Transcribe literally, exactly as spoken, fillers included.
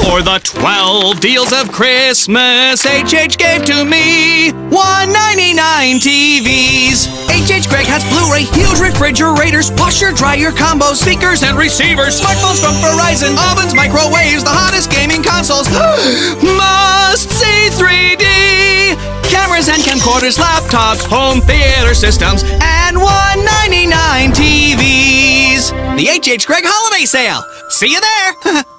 For the twelve deals of Christmas H H gave to me, one ninety-nine T Vs. hhgregg has Blu-ray, huge refrigerators, washer, dryer, combo, speakers and receivers, smartphones from Verizon, ovens, microwaves, the hottest gaming consoles, must-see three D, cameras and camcorders, laptops, home theater systems, and one ninety-nine T Vs. The hhgregg Holiday Sale. See you there.